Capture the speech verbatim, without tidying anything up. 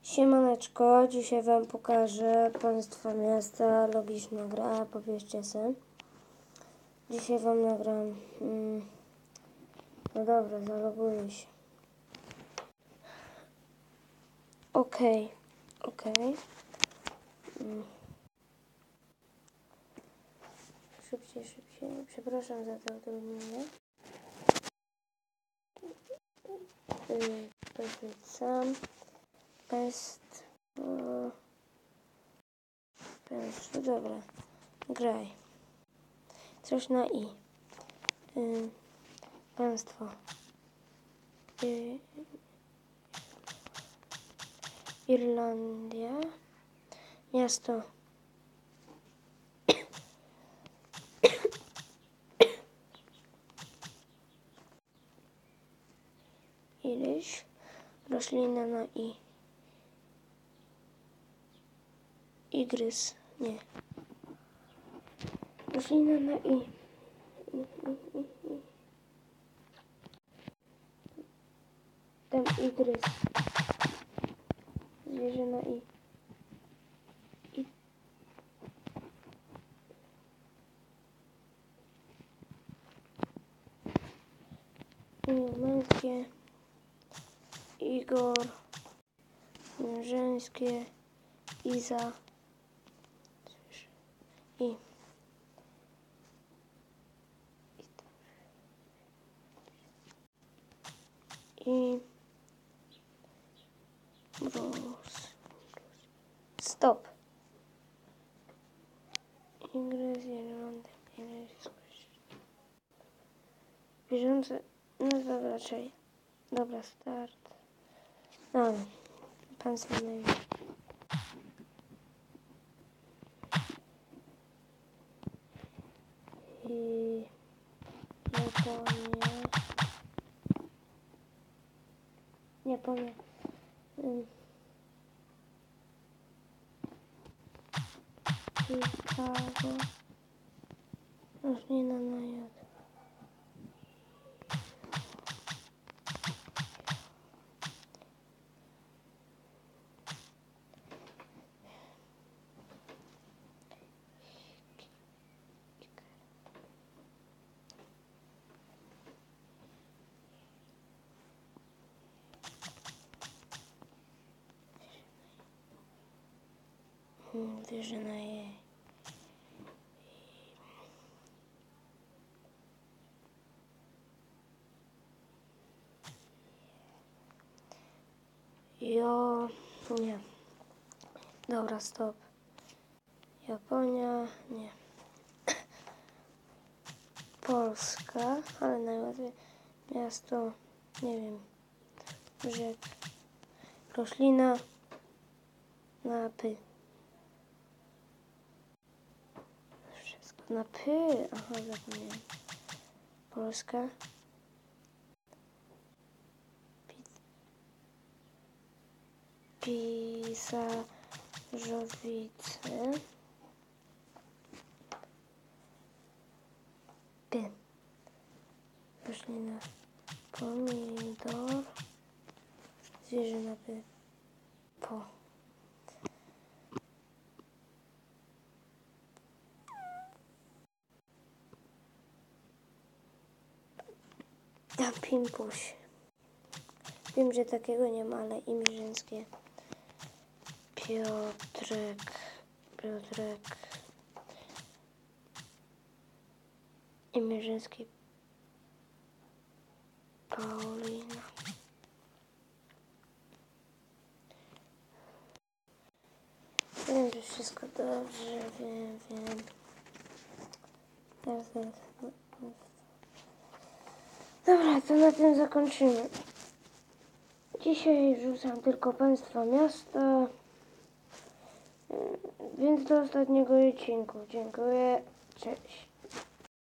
Siemaneczko, dzisiaj wam pokażę Państwa Miasta, logiczna gra, pobierzcie se. Dzisiaj wam nagram, mm, no dobra, zaloguję się. Okej, okay, okej. Okay. Mm. Szybciej, szybciej, przepraszam za to utrudnienie. Yy, dosyć sam. Best. O, no dobra, graj. Coś na i. Yy, państwo. Yy, Irlandia. Miasto. Irish. Roślina na i. Igrys. Nie. Roślina na i. I, i, i, i. Tam igrys. Zwierzę na i. I. I męskie. Igor. Żeńskie. Iza. I. I. Bruce. Stop. Ingrez, Irlandia. Bieżące. No dobra, raczej. Dobra, start. No. Pan sobie. I Japonia. Japonia. Um. Chicago. Roślina na jod. Wierzę na jej. Jo, nie. Dobra, stop. Japonia, nie. Polska, ale najłatwiej. Miasto, nie wiem. Rzek. Roślina na py. Wszystko na py. Aha, zapomniałem. Polska. Pisarzowice. P. Roślina. Pomidor. Zwierzę na P. Po. A pimpuś. Wiem, że takiego nie ma, ale imię żeńskie. Piotrek. Piotrek. Imię żeńskie. Paulina. Wiem, że wszystko dobrze, wiem, wiem. Teraz, teraz. Dobra, to na tym zakończymy. Dzisiaj wrzucam tylko Państwa Miasta, więc do ostatniego odcinku. Dziękuję, cześć.